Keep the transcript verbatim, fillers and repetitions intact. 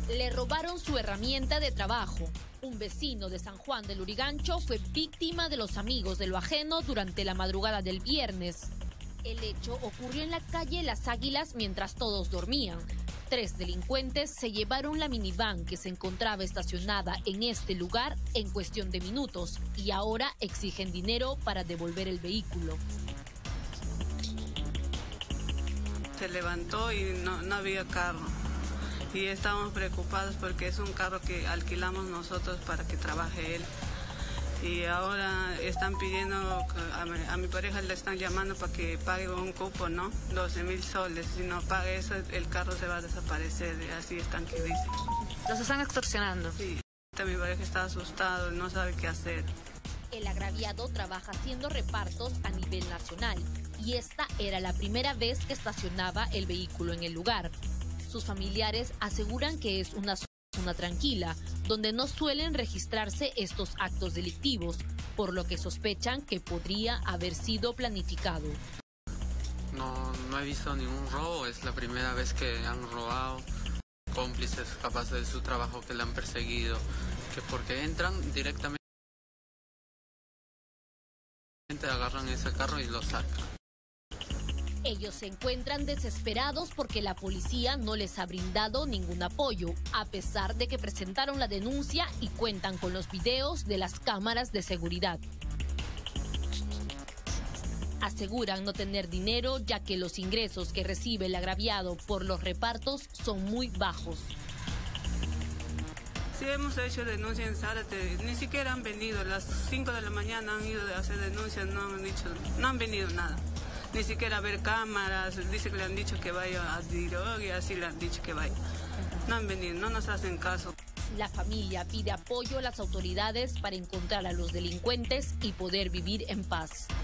Le robaron su herramienta de trabajo. Un vecino de San Juan del Lurigancho fue víctima de los amigos de lo ajeno durante la madrugada del viernes. El hecho ocurrió en la calle Las Águilas mientras todos dormían. Tres delincuentes se llevaron la minivan que se encontraba estacionada en este lugar en cuestión de minutos y ahora exigen dinero para devolver el vehículo. Se levantó y no, no había carro. Y estábamos preocupados porque es un carro que alquilamos nosotros para que trabaje él. Y ahora están pidiendo, a mi, a mi pareja le están llamando para que pague un cupo, ¿no? doce mil soles. Si no paga eso, el carro se va a desaparecer. Así están que dicen. ¿Los están extorsionando? Sí. Mi pareja está asustado, no sabe qué hacer. El agraviado trabaja haciendo repartos a nivel nacional y esta era la primera vez que estacionaba el vehículo en el lugar. Sus familiares aseguran que es una zona tranquila, donde no suelen registrarse estos actos delictivos, por lo que sospechan que podría haber sido planificado. No, no he visto ningún robo, es la primera vez que han robado. Cómplices capaz de su trabajo que le han perseguido, que porque entran directamente, agarran ese carro y lo sacan. Ellos se encuentran desesperados porque la policía no les ha brindado ningún apoyo, a pesar de que presentaron la denuncia y cuentan con los videos de las cámaras de seguridad. Aseguran no tener dinero ya que los ingresos que recibe el agraviado por los repartos son muy bajos. Sí, hemos hecho denuncia en Zárate, ni siquiera han venido, a las cinco de la mañana han ido a hacer denuncias, no han dicho, no han venido nada. Ni siquiera a ver cámaras, dice que le han dicho que vaya a Dirog y así le han dicho que vaya. No han venido, no nos hacen caso. La familia pide apoyo a las autoridades para encontrar a los delincuentes y poder vivir en paz.